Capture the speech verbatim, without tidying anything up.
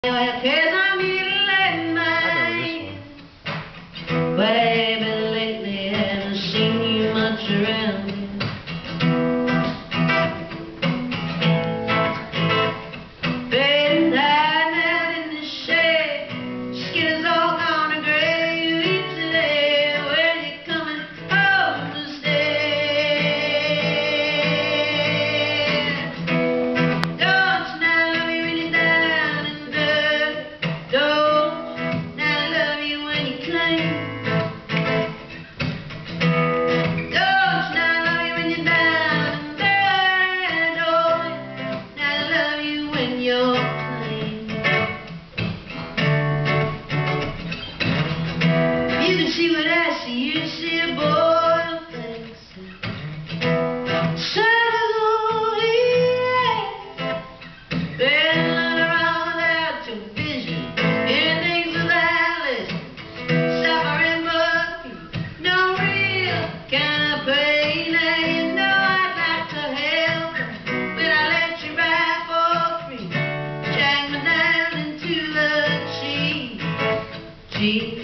Cause I'm eating late night. Baby, lately haven't seen you much around here. Been hiding out in the shade. Skin is all gone and gray. You eat today. When you coming home to stay? Don't you now love me when you're down and dirty? Don't now love you when you clean? Don't now love you when you're down and dirty? Don't now love you when you're clean? You can see what I see. You can see a boy who thinks sun is over here. Been looking around out your vision. Endings of Alice, suffering but no real kind of pain. Now you know I'd like to help when I let you ride for free. Drag me down into the cheap, cheap.